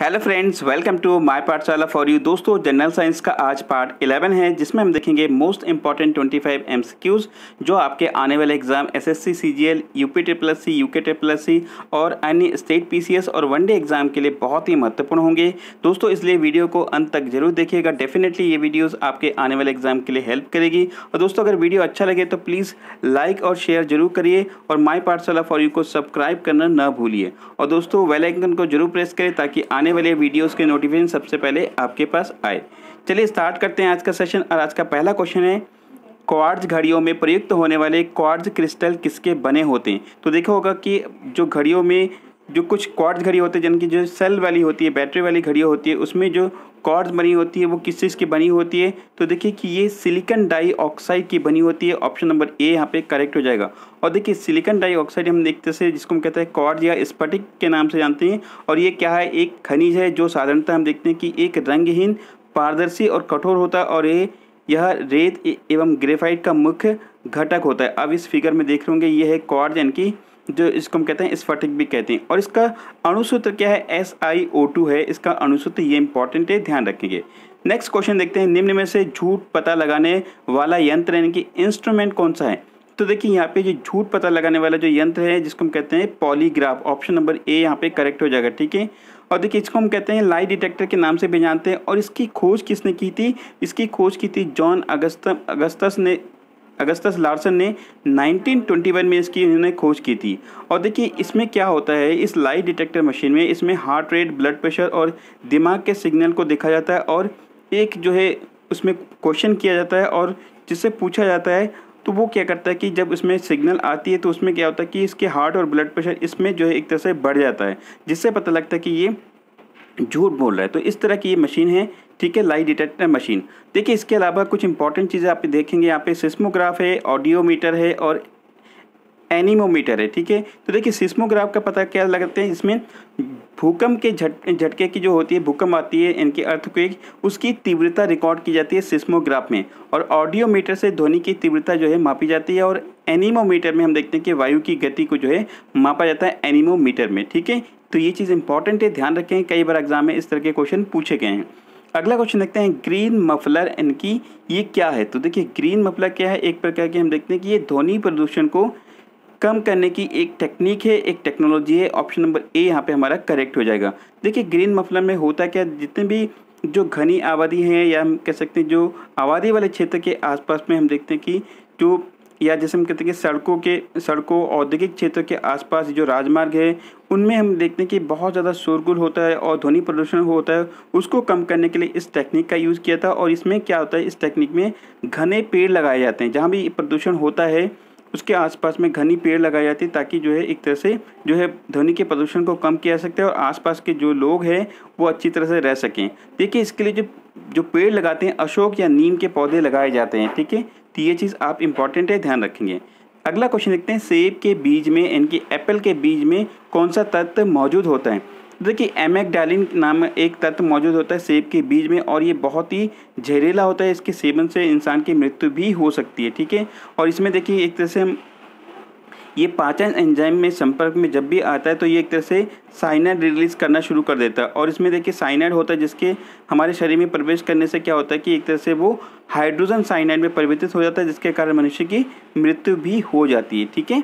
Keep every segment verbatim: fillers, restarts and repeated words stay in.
Hello friends, welcome to my Pathshala for you. दोस्तों, general science का आज पार्ट इलेवन है, जिसमें हम देखेंगे मोस्ट इंपॉर्टेंट पच्चीस एमसीक्यूज जो आपके आने वाले exam SSC, CGL, UP triple S C, UK triple S C और अन्य स्टेट पीसीएस और वनडे एग्जाम के लिए बहुत ही महत्वपूर्ण होंगे। दोस्तों, इसलिए वीडियो को अंत तक जरूर देखिएगा। डेफिनेटली ये वीडियोज़ आपके आने वाले एग्जाम के लिए हेल्प करेगी। और दोस्तों, अगर वीडियो अच्छा लगे तो प्लीज़ लाइक और शेयर जरूर करिए और माय पाठशाला फॉर यू को सब्सक्राइब करना ना भूलिए। और दोस्तों, बेल आइकन को जरूर प्रेस करें ताकि आने वाले वीडियोस के नोटिफिकेशन सबसे पहले आपके पास आए। चलिए स्टार्ट करते हैं आज का सेशन। और आज का पहला क्वेश्चन है, क्वार्ट्ज घड़ियों में प्रयुक्त होने वाले क्वार्ट्ज क्रिस्टल किसके बने होते हैं? तो देखा होगा कि जो घड़ियों में जो कुछ क्वार्ट्ज घड़ी होते हैं, जिनकी जो सेल वाली होती है, बैटरी वाली घड़ियाँ होती है, उसमें जो क्वार्ट्ज बनी होती है वो किस चीज़ की बनी होती है? तो देखिए कि ये सिलिकॉन डाइऑक्साइड की बनी होती है। ऑप्शन नंबर ए यहाँ पे करेक्ट हो जाएगा। और देखिए सिलिकॉन डाइऑक्साइड हम देखते से जिसको हम कहते हैं क्वार्ट्ज या स्फटिक के नाम से जानते हैं। और ये क्या है? एक खनिज है जो साधारणतः हम देखते हैं कि एक रंगहीन, पारदर्शी और कठोर होता है और ये यह रेत एवं ग्रेफाइट का मुख्य घटक होता है। अब इस फिगर में देख रहे होंगे, ये है क्वार्ट्ज, यानी कि जो इसको हम कहते हैं स्फटिक भी कहते हैं। और इसका अणुसूत्र क्या है? एस आई ओ टू है इसका अणुसूत्र। ये इंपॉर्टेंट है, ध्यान रखेंगे। नेक्स्ट क्वेश्चन देखते हैं, निम्न में से झूठ पता लगाने वाला यंत्र यानी कि इंस्ट्रूमेंट कौन सा है? तो देखिए यहाँ पे जो झूठ पता लगाने वाला जो यंत्र है जिसको हम कहते हैं पॉलीग्राफ। ऑप्शन नंबर ए यहाँ पे करेक्ट हो जाएगा, ठीक है। और देखिए इसको हम कहते हैं लाई डिटेक्टर के नाम से भी जानते हैं। और इसकी खोज किसने की थी? इसकी खोज की थी जॉन अगस्त अगस्तस ने अगस्तस लार्सन ने नाइनटीन ट्वेंटी वन में इसकी इन्होंने खोज की थी। और देखिए इसमें क्या होता है, इस लाई डिटेक्टर मशीन में इसमें हार्ट रेट, ब्लड प्रेशर और दिमाग के सिग्नल को देखा जाता है। और एक जो है उसमें क्वेश्चन किया जाता है और जिससे पूछा जाता है तो वो क्या करता है कि जब इसमें सिग्नल आती है तो उसमें क्या होता है कि इसके हार्ट और ब्लड प्रेशर इसमें जो है एक तरह से बढ़ जाता है, जिससे पता लगता है कि ये झूठ बोल रहा है। तो इस तरह की ये मशीन है, ठीक है, लाई डिटेक्टर मशीन। देखिए इसके अलावा कुछ इंपॉर्टेंट चीज़ें आप देखेंगे, यहाँ पे सिस्मोग्राफ है, ऑडियोमीटर है और एनीमोमीटर है, ठीक है। तो देखिए सिस्मोग्राफ का पता क्या लगाते हैं, इसमें भूकंप के झट झटके की जो होती है, भूकंप आती है, इनकी अर्थक्वेक, उसकी तीव्रता रिकॉर्ड की जाती है सिस्मोग्राफ में। और ऑडियोमीटर से ध्वनि की तीव्रता जो है मापी जाती है। और एनीमोमीटर में हम देखते हैं कि वायु की गति को जो है मापा जाता है एनीमोमीटर में, ठीक है। तो ये चीज़ इंपॉर्टेंट है, ध्यान रखें, कई बार एग्जाम में इस तरह के क्वेश्चन पूछे गए हैं। अगला क्वेश्चन देखते हैं, ग्रीन मफलर इनकी ये क्या है? तो देखिए ग्रीन मफलर क्या है? एक प्रकार के हम देखते हैं कि ये ध्वनि प्रदूषण को कम करने की एक टेक्निक है, एक टेक्नोलॉजी है। ऑप्शन नंबर ए यहाँ पे हमारा करेक्ट हो जाएगा। देखिए ग्रीन मफलर में होता क्या, जितने भी जो घनी आबादी है या हम कह सकते हैं जो आबादी वाले क्षेत्र के आसपास में हम देखते हैं कि जो या जैसे हम कहते हैं कि सड़कों के सड़कों औद्योगिक क्षेत्र के आसपास जो राजमार्ग है उनमें हम देखते हैं कि बहुत ज़्यादा शोरगुल होता है और ध्वनि प्रदूषण होता है। उसको कम करने के लिए इस टेक्निक का यूज़ किया था। और इसमें क्या होता है, इस टेक्निक में घने पेड़ लगाए जाते हैं, जहाँ भी प्रदूषण होता है उसके आसपास में घनी पेड़ लगाए जाते हैं, ताकि जो है एक तरह से जो है ध्वनि के प्रदूषण को कम किया जा सकता है और आसपास के जो लोग हैं वो अच्छी तरह से रह सकें। देखिए इसके लिए जो जो पेड़ लगाते हैं अशोक या नीम के पौधे लगाए जाते हैं, ठीक है। तो ये चीज़ आप इंपॉर्टेंट है, ध्यान रखेंगे। अगला क्वेश्चन देखते हैं, सेब के बीज में इनकी एप्पल के बीज में कौन सा तत्व मौजूद होता है? देखिए एमेक्डालिन नाम एक तत्व मौजूद होता है सेब के बीज में और ये बहुत ही जहरीला होता है। इसके सेवन से इंसान की मृत्यु भी हो सकती है, ठीक है। और इसमें देखिए एक तरह से हम ये पाचन एंजाइम में संपर्क में जब भी आता है तो ये एक तरह से साइनाइड रिलीज करना शुरू कर देता है। और इसमें देखिए साइनाइड होता है जिसके हमारे शरीर में प्रवेश करने से क्या होता है कि एक तरह से वो हाइड्रोजन साइनाइड में परिवर्तित हो जाता है, जिसके कारण मनुष्य की मृत्यु भी हो जाती है, ठीक है।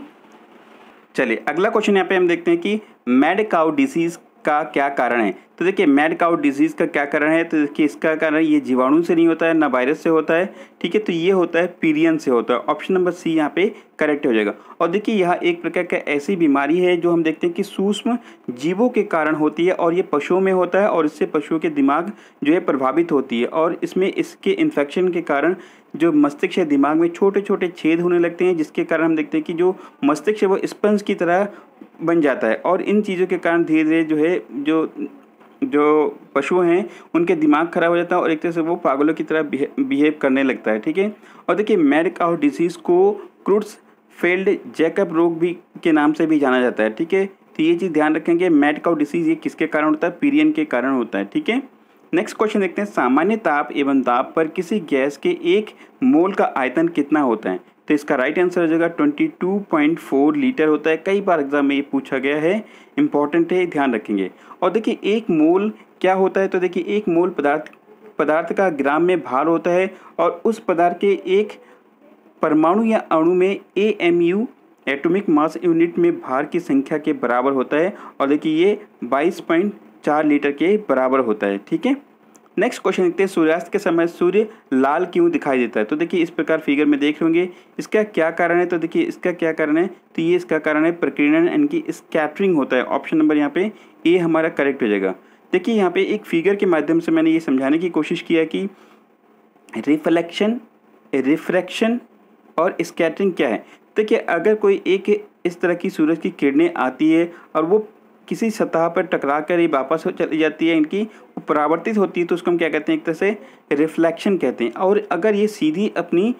चलिए अगला क्वेश्चन यहाँ पे हम देखते हैं कि मैड काउ डिसीज का क्या कारण है? तो देखिए मैड काउ डिजीज़ का क्या कारण है? तो देखिए इसका कारण ये जीवाणु से नहीं होता है, ना वायरस से होता है, ठीक है। तो ये होता है पीरियन से होता है। ऑप्शन नंबर सी यहाँ पे करेक्ट हो जाएगा। और देखिए यह एक प्रकार का ऐसी बीमारी है जो हम देखते हैं कि सूक्ष्म जीवों के कारण होती है और ये पशुओं में होता है और इससे पशुओं के दिमाग जो है प्रभावित होती है। और इसमें इसके इन्फेक्शन के कारण जो मस्तिष्क है, दिमाग में छोटे छोटे छेद होने लगते हैं, जिसके कारण हम देखते हैं कि जो मस्तिष्क है वो स्पंज की तरह बन जाता है। और इन चीज़ों के कारण धीरे धीरे जो है जो जो पशु हैं उनके दिमाग खराब हो जाता है और एक तरह से वो पागलों की तरह बिहेव करने लगता है, ठीक है। और देखिए मैड काउ डिसीज़ को क्रुट्सफेल्ड जैकब रोग भी के नाम से भी जाना जाता है, ठीक है। तो ये चीज़ ध्यान रखेंगे, मैड काउ डिसीज़ ये किसके कारण होता है? पीरियन के कारण होता है, ठीक है। नेक्स्ट क्वेश्चन देखते हैं, सामान्य ताप एवं दाब पर किसी गैस के एक मोल का आयतन कितना होता है? तो इसका राइट आंसर हो जाएगा बाईस पॉइंट चार लीटर होता है। कई बार एग्जाम में ये पूछा गया है, इंपॉर्टेंट है, ध्यान रखेंगे। और देखिए एक मोल क्या होता है, तो देखिए एक मोल पदार्थ पदार्थ का ग्राम में भार होता है और उस पदार्थ के एक परमाणु या अणु में A M U atomic mass unit में भार की संख्या के बराबर होता है। और देखिए ये बाईस पॉइंट चार लीटर के बराबर होता है। ठीक है, नेक्स्ट क्वेश्चन देखते हैं, सूर्यास्त के समय सूर्य लाल क्यों दिखाई देता है। तो देखिए इस प्रकार फिगर में देख होंगे, इसका क्या कारण है। तो देखिए इसका क्या कारण है, तो ये इसका कारण है प्रकीर्णन यानी कि स्कैटरिंग होता है। ऑप्शन नंबर यहाँ पे ए हमारा करेक्ट हो जाएगा। देखिए यहाँ पे एक फिगर के माध्यम से मैंने ये समझाने की कोशिश किया कि रिफ्लेक्शन, रिफ्रैक्शन और स्कैटरिंग क्या है। देखिए अगर कोई एक इस तरह की सूरज की किरणें आती है और वो किसी सतह पर टकरा कर ही वापस चली जाती है, इनकी परावर्तित होती है, तो उसको हम क्या कहते हैं, एक तरह से रिफ्लेक्शन कहते हैं। और अगर ये सीधी अपनी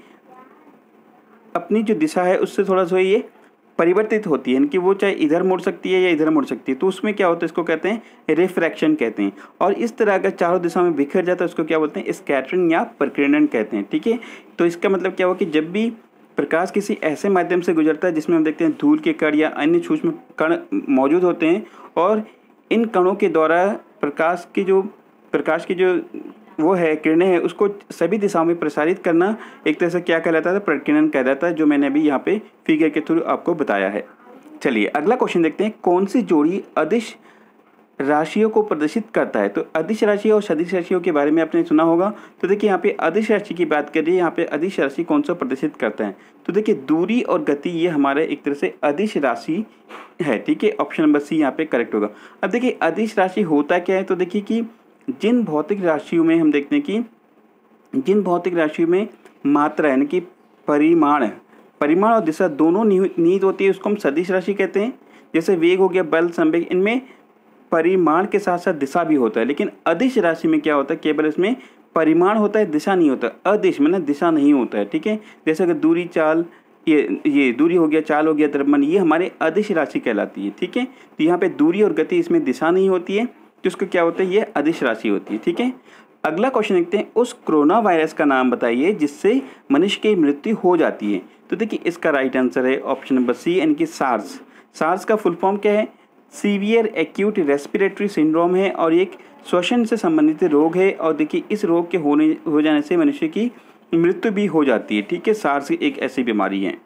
अपनी जो दिशा है उससे थोड़ा सा ये परिवर्तित होती है, इनकी वो चाहे इधर मुड़ सकती है या इधर मुड़ सकती है, तो उसमें क्या होता है, इसको कहते हैं रिफ्रैक्शन कहते हैं। और इस तरह अगर चारों दिशा में बिखर जाता है उसको क्या बोलते हैं, स्कैटरिंग या प्रकीर्णन कहते हैं। ठीक है, तो इसका मतलब क्या हुआ कि जब भी प्रकाश किसी ऐसे माध्यम से गुजरता है जिसमें हम देखते हैं धूल के कण या अन्य सूक्ष्म कण मौजूद होते हैं और इन कणों के द्वारा प्रकाश की जो प्रकाश की जो वो है किरणें हैं उसको सभी दिशाओं में प्रसारित करना एक तरह से क्या कहलाता है, प्रकीर्णन कहलाता है, जो मैंने अभी यहाँ पे फिगर के थ्रू आपको बताया है। चलिए अगला क्वेश्चन देखते हैं, कौन सी जोड़ी अदिश राशियों को प्रदर्शित करता है। तो अदिश राशि और सदिश राशियों के बारे में आपने सुना होगा। तो देखिए यहाँ पे अदिश राशि की बात करिए, यहाँ पे अदिश राशि कौन सा प्रदर्शित करता है। तो देखिए दूरी और गति ये हमारे एक तरह से अदिश राशि है। ठीक है, ऑप्शन नंबर सी यहाँ पे करेक्ट होगा। अब देखिए अदिश राशि होता क्या है, तो देखिए कि जिन भौतिक राशियों में हम देखते हैं कि जिन भौतिक राशियों में मात्रा यानी कि परिमाण परिमाण और दिशा दोनों निहित होती है उसको हम सदिश राशि कहते हैं। जैसे वेग हो गया, बल, संवेग, इनमें परिमाण के साथ साथ दिशा भी होता है। लेकिन अदिश राशि में क्या होता है, केवल इसमें परिमाण होता है, दिशा नहीं होता। अदिश में ना दिशा नहीं होता है। ठीक है, जैसे अगर दूरी, चाल, ये ये दूरी हो गया, चाल हो गया, द्रव्यमान, ये हमारे अदिश राशि कहलाती है। ठीक है, तो यहाँ पे दूरी और गति, इसमें दिशा नहीं होती है, तो उसको क्या होता है, ये अदिश राशि होती है। ठीक है, अगला क्वेश्चन देखते हैं, उस कोरोना वायरस का नाम बताइए जिससे मनुष्य की मृत्यु हो जाती है। तो देखिए इसका राइट आंसर है ऑप्शन नंबर सी यानी कि सार्स। सार्स का फुल फॉर्म क्या है, सीवियर एक्यूट रेस्पिरेटरी सिंड्रोम है और एक श्वसन से संबंधित रोग है। और देखिए इस रोग के होने हो जाने से मनुष्य की मृत्यु भी हो जाती है। ठीक है, सार्स एक ऐसी बीमारी है।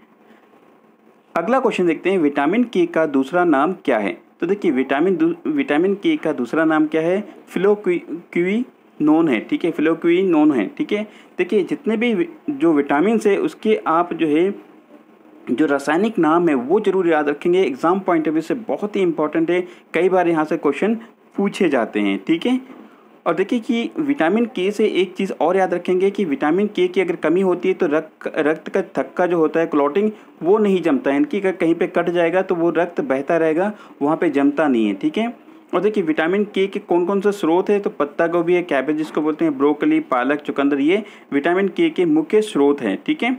अगला क्वेश्चन देखते हैं, विटामिन के का दूसरा नाम क्या है। तो देखिए विटामिन विटामिन के का दूसरा नाम क्या है, फ्लोक्विनोन है। ठीक है, फ्लोक्विनोन है। ठीक है, देखिए जितने भी जो विटामिन है उसके आप जो है जो रासायनिक नाम है वो जरूर याद रखेंगे, एग्जाम पॉइंट ऑफ व्यू से बहुत ही इंपॉर्टेंट है, कई बार यहाँ से क्वेश्चन पूछे जाते हैं। ठीक है, और देखिए कि विटामिन के से एक चीज़ और याद रखेंगे कि विटामिन के की अगर कमी होती है तो रक्त रक्त का थक्का जो होता है, क्लॉटिंग, वो नहीं जमता है। इनकी अगर कहीं पे कट जाएगा तो वो रक्त बहता रहेगा, वहाँ पे जमता नहीं है। ठीक है, और देखिए विटामिन के के कौन कौन से स्रोत है, तो पत्ता गोभी है, कैबेज जिसको बोलते हैं, ब्रोकली, पालक, चुकंदर, ये विटामिन के के मुख्य स्रोत हैं। ठीक है,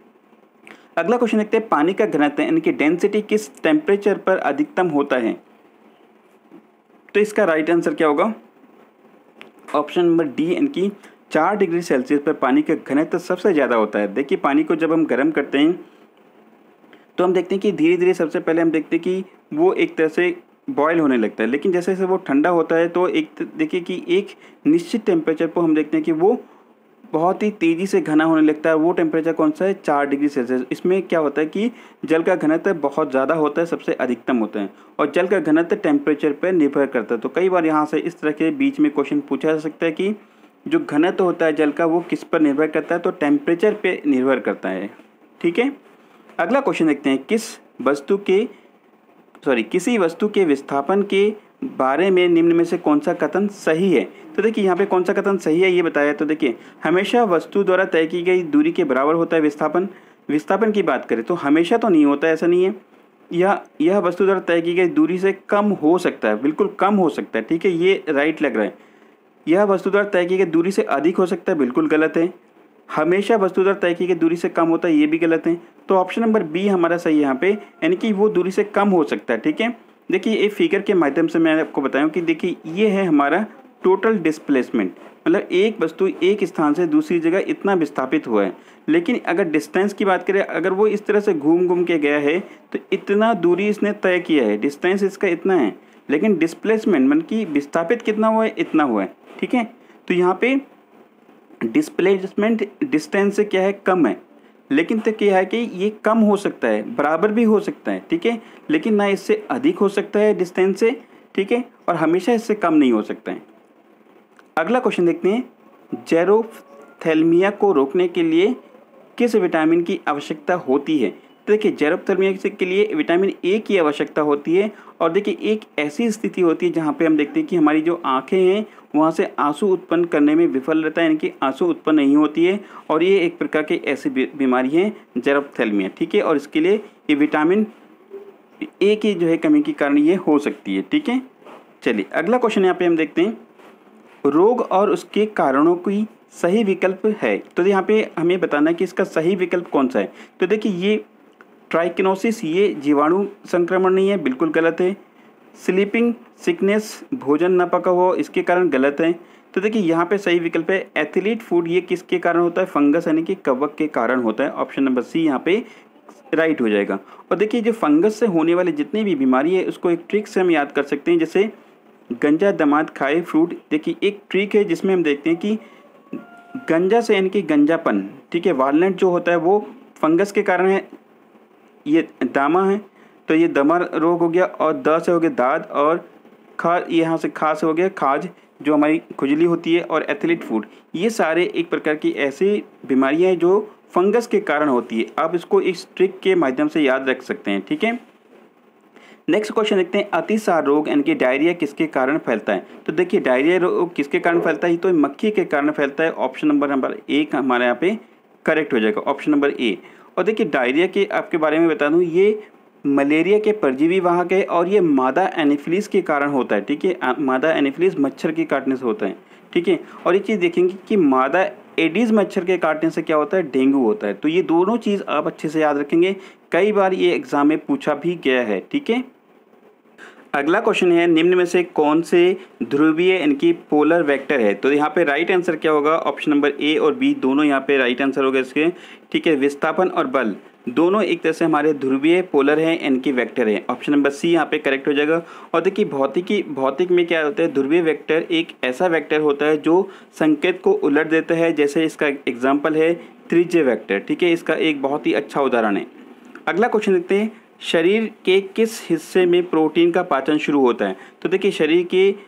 अगला क्वेश्चन देखते हैं, पानी का घनत्व यानी कि डेंसिटी किस टेम्परेचर पर अधिकतम होता है। तो इसका राइट आंसर क्या होगा, ऑप्शन नंबर डी यानी कि चार डिग्री सेल्सियस पर पानी का घनत्व सबसे ज़्यादा होता है। देखिए पानी को जब हम गर्म करते हैं तो हम देखते हैं कि धीरे धीरे सबसे पहले हम देखते हैं कि वो एक तरह से बॉयल होने लगता है, लेकिन जैसे जैसे वो ठंडा होता है तो एक देखिए कि एक निश्चित टेम्परेचर पर हम देखते हैं कि वो बहुत ही तेज़ी से घना होने लगता है। वो टेम्परेचर कौन सा है, चार डिग्री सेल्सियस। इसमें क्या होता है कि जल का घनत्व बहुत ज़्यादा होता है, सबसे अधिकतम होता है, और जल का घनत्व टेम्परेचर पर निर्भर करता है। तो कई बार यहाँ से इस तरह के बीच में क्वेश्चन पूछा जा सकता है कि जो घनत्व होता है जल का वो किस पर निर्भर करता है, तो टेम्परेचर पर निर्भर करता है। ठीक है, अगला क्वेश्चन देखते हैं, किस वस्तु के सॉरी किसी वस्तु के विस्थापन के बारे में निम्न में से कौन सा कथन सही है। तो देखिए यहाँ पे कौन सा कथन सही है ये बताया। तो देखिए हमेशा वस्तु द्वारा तय की गई दूरी के बराबर होता है विस्थापन। विस्थापन की बात करें तो हमेशा तो नहीं होता, ऐसा नहीं है। यह यह वस्तु द्वारा तय की गई दूरी से कम हो सकता है, बिल्कुल कम हो सकता है। ठीक है, ये राइट लग रहा है। यह वस्तु द्वारा तय की गई दूरी से अधिक हो सकता है, बिल्कुल गलत है। हमेशा वस्तु द्वारा तय की गई दूरी से कम होता है, ये भी गलत है। तो ऑप्शन नंबर बी हमारा सही है यहाँ पे, यानी कि वो दूरी से कम हो सकता है। ठीक है, देखिए एक फिगर के माध्यम से मैं आपको बताऊं कि देखिए ये है हमारा टोटल डिस्प्लेसमेंट। मतलब एक वस्तु एक स्थान से दूसरी जगह इतना विस्थापित हुआ है। लेकिन अगर डिस्टेंस की बात करें, अगर वो इस तरह से घूम घूम के गया है तो इतना दूरी इसने तय किया है, डिस्टेंस इसका इतना है, लेकिन डिस्प्लेसमेंट मतलब कि विस्थापित कितना हुआ है, इतना हुआ है। ठीक है, तो यहाँ पे डिस्प्लेसमेंट डिस्टेंस से क्या है, कम है, लेकिन तो क्या है कि ये कम हो सकता है, बराबर भी हो सकता है। ठीक है, लेकिन ना इससे अधिक हो सकता है डिस्टेंस से। ठीक है, और हमेशा इससे कम नहीं हो सकता है। अगला क्वेश्चन देखते हैं, जेरोफ्थैल्मिया को रोकने के लिए किस विटामिन की आवश्यकता होती है। तो देखिए जेरोफ्थैल्मिया के लिए विटामिन ए की आवश्यकता होती है। और देखिए एक ऐसी स्थिति होती है जहाँ पे हम देखते हैं कि हमारी जो आंखें हैं वहाँ से आंसू उत्पन्न करने में विफल रहता है, यानी कि आंसू उत्पन्न नहीं होती है, और ये एक प्रकार की ऐसी बीमारी है जेरोफ्थैल्मिया। ठीक है, और इसके लिए ये विटामिन ए की जो है कमी के कारण ये हो सकती है। ठीक है, चलिए अगला क्वेश्चन यहाँ पे हम देखते हैं, रोग और उसके कारणों की सही विकल्प है। तो यहाँ पे हमें बताना है कि इसका सही विकल्प कौन सा है। तो देखिए ये ट्राइकोनोसिस ये जीवाणु संक्रमण नहीं है, बिल्कुल गलत है। स्लीपिंग सिकनेस भोजन न पका हुआ इसके कारण गलत है। तो देखिए यहाँ पे सही विकल्प है एथलीट फूड, ये किसके कारण होता है, फंगस यानी कि कवक के कारण होता है। ऑप्शन नंबर सी यहाँ पे राइट हो जाएगा। और देखिए जो फंगस से होने वाली जितनी भी बीमारी है उसको एक ट्रिक से हम याद कर सकते हैं, जैसे गंजा दमाद खाए फ्रूट। देखिए एक ट्रिक है जिसमें हम देखते हैं कि गंजा से यानी कि गंजापन, ठीक है, वालनट जो होता है वो फंगस के कारण है, ये दामा है तो ये दमा रोग हो गया, और द से हो गया दाद, और खा यहाँ से खा से हो गया खाज जो हमारी खुजली होती है, और एथलीट फूड, ये सारे एक प्रकार की ऐसी बीमारियां हैं जो फंगस के कारण होती है। आप इसको इस ट्रिक के माध्यम से याद रख सकते हैं। ठीक है, नेक्स्ट क्वेश्चन देखते हैं, अतिसार रोग यानी कि डायरिया किसके कारण फैलता है। तो देखिए डायरिया रोग किसके कारण फैलता है, तो मक्खी के कारण फैलता है। ऑप्शन नंबर नंबर एक हमारे यहाँ पे करेक्ट हो जाएगा, ऑप्शन नंबर ए। और देखिए डायरिया के आपके बारे में बता दूं, ये मलेरिया के परजीवी वाहक है और ये मादा एनीफिलीज के कारण होता है। ठीक है, मादा एनीफिलीज मच्छर के काटने से होता है। ठीक है, और एक चीज़ देखेंगे कि मादा एडीज मच्छर के काटने से क्या होता है, डेंगू होता है। तो ये दोनों चीज़ आप अच्छे से याद रखेंगे, कई बार ये एग्जाम में पूछा भी गया है। ठीक है, अगला क्वेश्चन है, निम्न में से कौन से ध्रुवीय इनकी पोलर वेक्टर है। तो यहाँ पे राइट आंसर क्या होगा, ऑप्शन नंबर ए और बी दोनों यहाँ पे राइट आंसर होगा इसके। ठीक है, विस्थापन और बल दोनों एक तरह से हमारे ध्रुवीय पोलर हैं, इनकी वेक्टर है। ऑप्शन नंबर सी यहाँ पे करेक्ट हो जाएगा। और देखिए भौतिकी भौतिक में क्या होता है, ध्रुवीय वेक्टर एक ऐसा वेक्टर होता है जो संकेत को उलट देता है, जैसे इसका एग्जाम्पल है त्रिज्य वेक्टर। ठीक है, इसका एक बहुत ही अच्छा उदाहरण है। अगला क्वेश्चन देखते हैं, शरीर के किस हिस्से में प्रोटीन का पाचन शुरू होता है। तो देखिए शरीर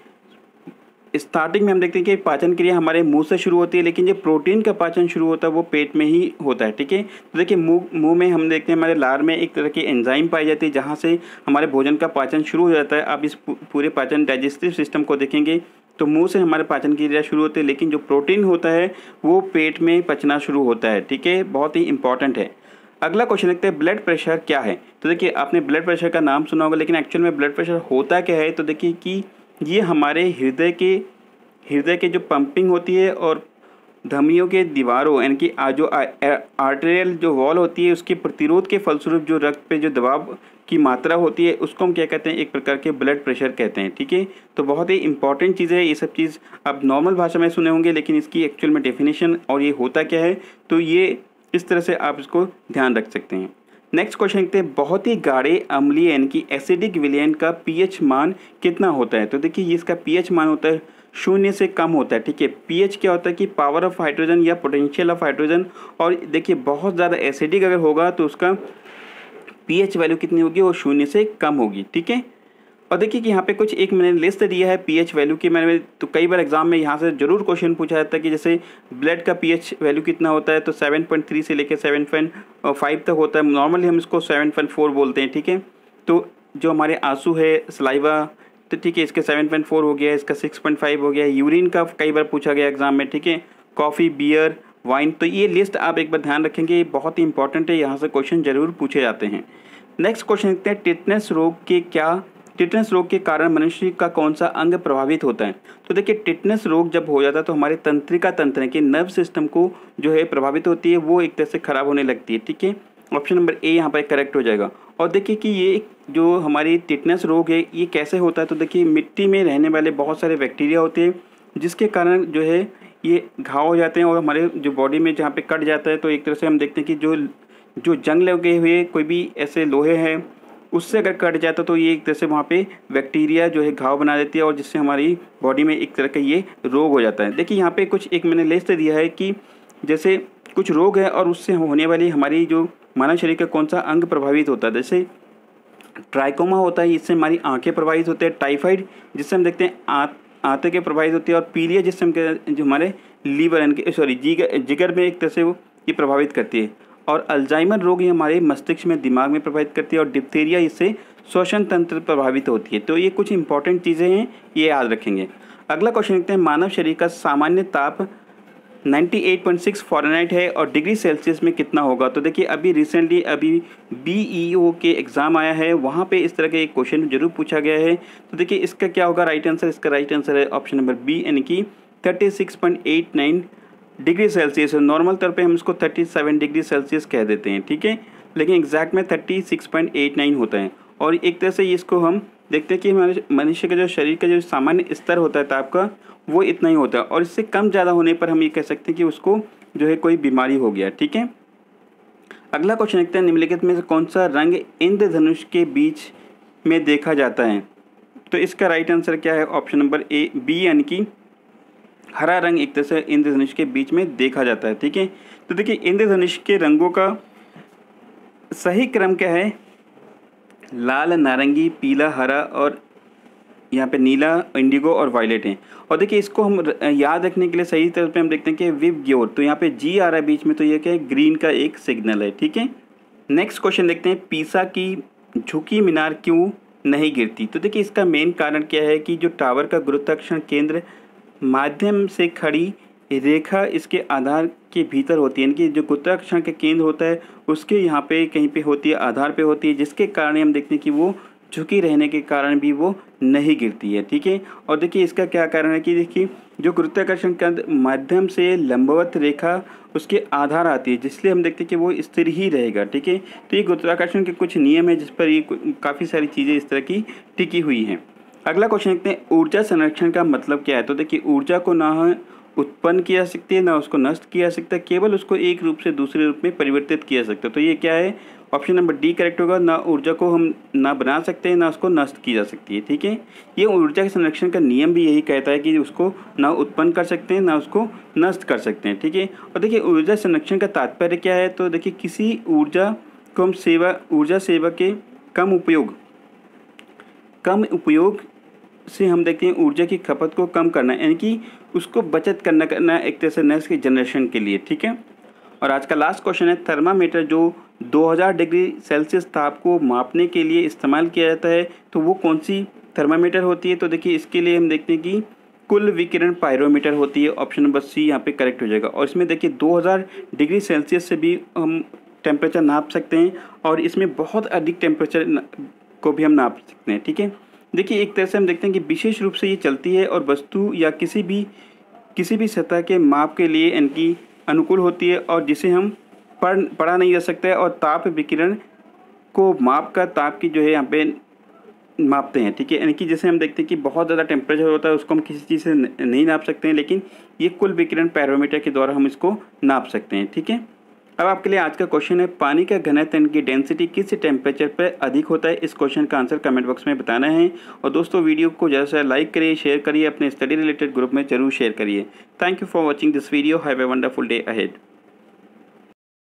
के स्टार्टिंग में हम देखते हैं कि पाचन क्रिया हमारे मुंह से शुरू होती है, लेकिन जो प्रोटीन का पाचन शुरू होता है वो पेट में ही होता है। ठीक है, तो देखिए मुंह मुंह में हम देखते हैं हमारे लार में एक तरह की एंजाइम पाई जाती है जहाँ से हमारे भोजन का पाचन शुरू हो जाता है। आप इस पूरे पाचन डाइजेस्टिव सिस्टम को देखेंगे तो मुंह से हमारे पाचन की क्रिया शुरू होती है, लेकिन जो प्रोटीन होता है वो पेट में पचना शुरू होता है। ठीक है, बहुत ही इंपॉर्टेंट है। अगला क्वेश्चन देखते हैं, ब्लड प्रेशर क्या है। तो देखिए आपने ब्लड प्रेशर का नाम सुना होगा, लेकिन एक्चुअल में ब्लड प्रेशर होता क्या है। तो देखिए कि ये हमारे हृदय के हृदय के जो पंपिंग होती है और धमनियों के दीवारों यानी कि जो आर्टेरियल जो वॉल होती है उसके प्रतिरोध के फलस्वरूप जो रक्त पे जो दबाव की मात्रा होती है उसको हम क्या कहते हैं, एक प्रकार के ब्लड प्रेशर कहते हैं। ठीक है, तो बहुत ही इंपॉर्टेंट चीज़ है। ये सब चीज़ आप नॉर्मल भाषा में सुने होंगे, लेकिन इसकी एक्चुअल में डेफिनेशन और ये होता क्या है, तो ये इस तरह से आप इसको ध्यान रख सकते हैं। नेक्स्ट क्वेश्चन देखते हैं, बहुत ही गाढ़े अम्लीय यानी कि एसिडिक विलयन का पीएच मान कितना होता है। तो देखिए ये इसका पीएच मान होता है शून्य से कम होता है। ठीक है, पीएच क्या होता है कि पावर ऑफ हाइड्रोजन या पोटेंशियल ऑफ हाइड्रोजन, और देखिए बहुत ज़्यादा एसिडिक अगर होगा तो उसका पीएच वैल्यू कितनी होगी, वो शून्य से कम होगी। ठीक है, और देखिए कि यहाँ पे कुछ एक मैंने लिस्ट दिया है पीएच वैल्यू की, मैंने तो कई बार एग्जाम में यहाँ से जरूर क्वेश्चन पूछा जाता है कि जैसे ब्लड का पीएच वैल्यू कितना होता है, तो सेवन पॉइंट थ्री से लेकर सेवन पॉइंट फाइव तक होता है। नॉर्मली हम इसको सेवन पॉइंट फोर बोलते हैं। ठीक है, तो जो हमारे आंसू है सलाइवा, तो ठीक है इसके सेवन पॉइंट फोर हो गया, इसका सिक्स पॉइंट फाइव हो गया। यूरिन का कई बार पूछा गया एग्जाम में। ठीक है, कॉफ़ी, बियर, वाइन, तो ये लिस्ट आप एक बार ध्यान रखेंगे, ये बहुत ही इंपॉर्टेंट है, यहाँ से क्वेश्चन जरूर पूछे जाते हैं। नेक्स्ट क्वेश्चन देखते हैं, टिटनेस रोग के क्या टिटनेस रोग के कारण मनुष्य का कौन सा अंग प्रभावित होता है। तो देखिए टिटनेस रोग जब हो जाता है तो हमारे तंत्रिका तंत्र के नर्व सिस्टम को जो है प्रभावित होती है, वो एक तरह से खराब होने लगती है। ठीक है, ऑप्शन नंबर ए यहाँ पर करेक्ट हो जाएगा। और देखिए कि ये जो हमारी टिटनेस रोग है ये कैसे होता है, तो देखिए मिट्टी में रहने वाले बहुत सारे बैक्टीरिया होते हैं जिसके कारण जो है ये घाव हो जाते हैं और हमारे जो बॉडी में जहाँ पे कट जाता है तो एक तरह से हम देखते हैं कि जो जो जंग लगे हुए कोई भी ऐसे लोहे हैं उससे अगर कट जाता तो ये एक तरह से वहाँ पे बैक्टीरिया जो है घाव बना देती है और जिससे हमारी बॉडी में एक तरह का ये रोग हो जाता है। देखिए यहाँ पे कुछ एक मैंने लिस्ट दिया है कि जैसे कुछ रोग है और उससे होने वाली हमारी जो मानव शरीर का कौन सा अंग प्रभावित होता है। जैसे ट्राइकोमा होता है, इससे हमारी आंखें प्रभावित होते हैं। टाइफाइड जिससे हम देखते हैं आँत आंतें के प्रभावित होती है। और पीलिया जिससे हम जो हमारे लीवर यानी सॉरी जिगर जिगर में एक तरह से वो ये प्रभावित करती है। और अल्जाइमर रोग ये हमारे मस्तिष्क में दिमाग में प्रभावित करती है। और डिप्थीरिया इससे श्वसन तंत्र प्रभावित होती है। तो ये कुछ इंपॉर्टेंट चीज़ें हैं, ये याद रखेंगे। अगला क्वेश्चन देखते हैं, मानव शरीर का सामान्य ताप अट्ठानवे पॉइंट छह फ़ारेनहाइट है और डिग्री सेल्सियस में कितना होगा। तो देखिए अभी रिसेंटली अभी बी ई ओ के एग्ज़ाम आया है, वहाँ पे इस तरह के एक क्वेश्चन जरूर पूछा गया है। तो देखिए इसका क्या होगा राइट आंसर, इसका राइट आंसर है ऑप्शन नंबर बी यानी कि छत्तीस पॉइंट आठ नौ डिग्री सेल्सियस। नॉर्मल तौर पे हम इसको सैंतीस डिग्री सेल्सियस कह देते हैं, ठीक है, लेकिन एग्जैक्ट में छत्तीस पॉइंट आठ नौ होता है। और एक तरह से इसको हम देखते हैं कि हमारे मनुष्य का जो शरीर का जो सामान्य स्तर होता है ताप का वो इतना ही होता है और इससे कम ज़्यादा होने पर हम ये कह सकते हैं कि उसको जो है कोई बीमारी हो गया, ठीक है। अगला क्वेश्चन देखते हैं, निम्नलिखित में से कौन सा रंग इंद्रधनुष के बीच में देखा जाता है। तो इसका राइट आंसर क्या है, ऑप्शन नंबर ए बी यानी कि हरा रंग एक तरह से इंद्रधनुष के बीच में देखा जाता है, ठीक है। तो देखिए इंद्रधनुष के रंगों का सही क्रम क्या है, लाल, नारंगी, पीला, हरा और यहाँ पे नीला, इंडिगो और वायलेट हैं। और देखिए इसको हम याद रखने के लिए सही तरह पे हम देखते हैं कि विबग्योर, तो यहाँ पे जी आ रहा है बीच में, तो ये क्या है, ग्रीन का एक सिग्नल है, ठीक है। नेक्स्ट क्वेश्चन देखते हैं, पीसा की झुकी मीनार क्यों नहीं गिरती। तो देखिए इसका मेन कारण क्या है कि जो टावर का गुरुत्वाकर्षण केंद्र माध्यम से खड़ी रेखा इसके आधार के भीतर होती है, यानी कि जो गुरुत्वाकर्षण का केंद्र होता है उसके यहाँ पे कहीं पे होती है, आधार पे होती है, जिसके कारण हम देखते हैं कि वो झुकी रहने के कारण भी वो नहीं गिरती है, ठीक है। और देखिए इसका क्या कारण है कि देखिए जो गुरुत्वाकर्षण केंद्र माध्यम से लंबवत रेखा उसके आधार आती है, जिसलिए हम देखते हैं कि वो स्थिर ही रहेगा, ठीक है। तो ये गुरुत्वाकर्षण के कुछ नियम है जिस पर ये काफ़ी सारी चीज़ें इस तरह की टिकी हुई हैं। अगला क्वेश्चन देखते हैं, ऊर्जा संरक्षण का मतलब क्या है। तो देखिए ऊर्जा को ना उत्पन्न किया जा सकती है ना उसको नष्ट किया जा सकता है, केवल उसको एक रूप से दूसरे रूप में परिवर्तित किया जा सकता है। तो ये क्या है, ऑप्शन नंबर डी करेक्ट होगा, ना ऊर्जा को हम ना बना सकते हैं ना उसको नष्ट की जा सकती है, ठीक है। ये ऊर्जा के संरक्षण का नियम भी यही कहता है कि उसको ना उत्पन्न कर सकते हैं ना उसको नष्ट कर सकते हैं, ठीक है। और देखिए ऊर्जा संरक्षण का तात्पर्य क्या है, तो देखिए किसी ऊर्जा को हम सेवा ऊर्जा सेवा के कम उपयोग कम उपयोग से हम देखते हैं ऊर्जा की खपत को कम करना, यानी कि उसको बचत करना करना एक तरह से नेक्स्ट जनरेशन के लिए, ठीक है। और आज का लास्ट क्वेश्चन है, थर्मामीटर जो दो हज़ार डिग्री सेल्सियस ताप को मापने के लिए इस्तेमाल किया जाता है तो वो कौन सी थर्मामीटर होती है। तो देखिए इसके लिए हम देखते हैं कि कुल विकिरण पायरोमीटर होती है, ऑप्शन नंबर सी यहाँ पे करेक्ट हो जाएगा। और इसमें देखिए दो हज़ार डिग्री सेल्सियस से भी हम टेम्परेचर नाप सकते हैं और इसमें बहुत अधिक टेम्परेचर को भी हम नाप सकते हैं, ठीक है। देखिए एक तरह से हम देखते हैं कि विशेष रूप से ये चलती है और वस्तु या किसी भी किसी भी सतह के माप के लिए इनकी अनुकूल होती है और जिसे हम पढ़ पढ़ा नहीं जा सकता है। और ताप विकिरण को माप का ताप की जो है यहाँ पे मापते हैं, ठीक है। यानी कि जैसे हम देखते हैं कि बहुत ज़्यादा टेम्परेचर होता है उसको हम किसी चीज़ से नहीं नाप सकते हैं, लेकिन ये कुल विकिरण पैरोमीटर के द्वारा हम इसको नाप सकते हैं, ठीक है। अब आपके लिए आज का क्वेश्चन है, पानी का घनत्व की डेंसिटी किस टेम्परेचर पर अधिक होता है। इस क्वेश्चन का आंसर कमेंट बॉक्स में बताना है। और दोस्तों वीडियो को ज़्यादा से लाइक करिए, शेयर करिए, अपने स्टडी रिलेटेड ग्रुप में जरूर शेयर करिए। Thank you for watching this video. Have a wonderful day ahead.